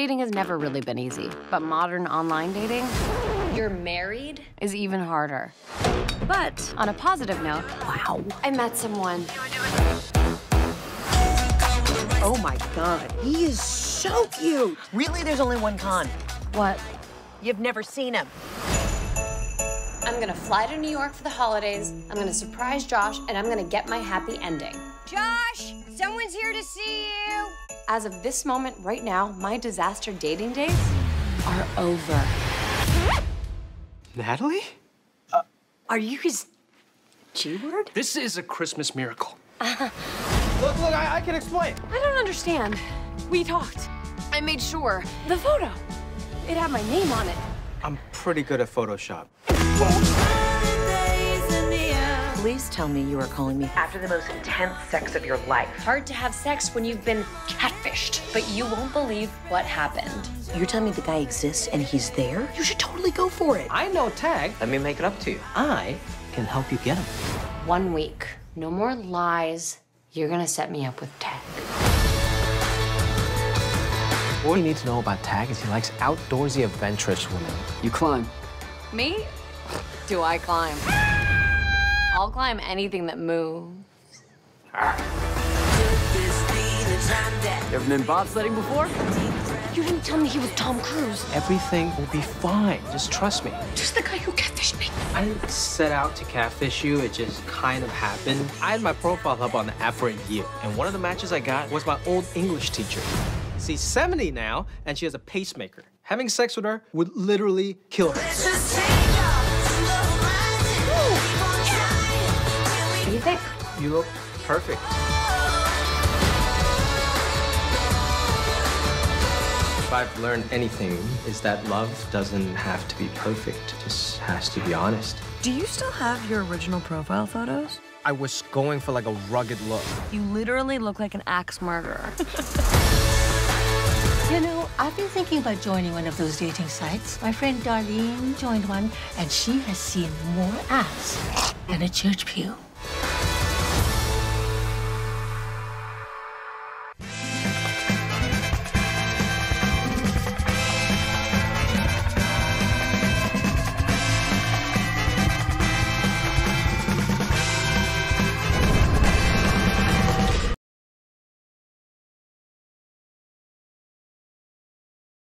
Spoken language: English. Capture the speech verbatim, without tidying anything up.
Dating has never really been easy, but modern online dating... You're married? ...is even harder. But on a positive note, wow, I met someone. Oh my God, he is so cute. Really, there's only one con. What? You've never seen him. I'm gonna fly to New York for the holidays, I'm gonna surprise Josh, and I'm gonna get my happy ending. Josh, someone's here to see you. As of this moment right now, my disaster dating days are over. Natalie? Uh, are you his G-word? This is a Christmas miracle. Uh, look, look, I, I can explain. I don't understand. We talked. I made sure. The photo. It had my name on it. I'm pretty good at Photoshop. Please tell me you are calling me after the most intense sex of your life. Hard to have sex when you've been catfished, but you won't believe what happened. You're telling me the guy exists and he's there? You should totally go for it. I know Tag. Let me make it up to you. I can help you get him. One week. No more lies. You're gonna set me up with Tag. What you need to know about Tag is he likes outdoorsy, adventurous women. You climb. Me? Do I climb? I'll climb anything that moves. You ever been bobsledding before? You didn't tell me he was Tom Cruise. Everything will be fine. Just trust me. Just the guy who catfished me. I didn't set out to catfish you. It just kind of happened. I had my profile up on the app for a year, and one of the matches I got was my old English teacher. She's seventy now, and she has a pacemaker. Having sex with her would literally kill her. What do you think? You look perfect. If I've learned anything, is that love doesn't have to be perfect. It just has to be honest. Do you still have your original profile photos? I was going for like a rugged look. You literally look like an axe murderer. You know, I've been thinking about joining one of those dating sites. My friend Darlene joined one, and she has seen more ass than a church pew.